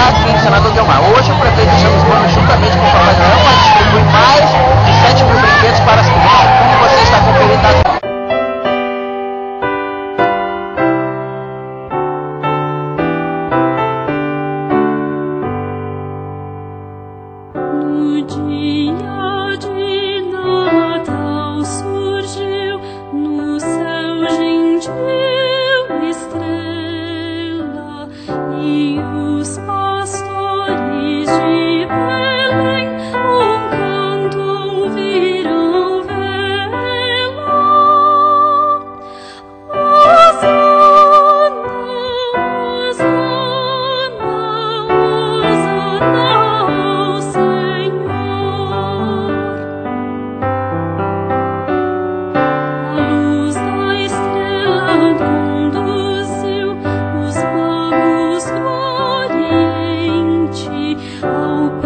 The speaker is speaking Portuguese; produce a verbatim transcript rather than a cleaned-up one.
aqui em Senador Guiomard. Hoje o prefeito chama os planos juntamente com o Papai Noel para distribuir mais de sete mil brinquedos para as crianças. Como você está conferindo as... No dia de Natal surgiu no céu gentil estrela, e os pastores de Belém um canto ouviram vê-la. Hosana, Hosana, Hosana ao Senhor. A luz da estrela conduziu os magos do Oriente ao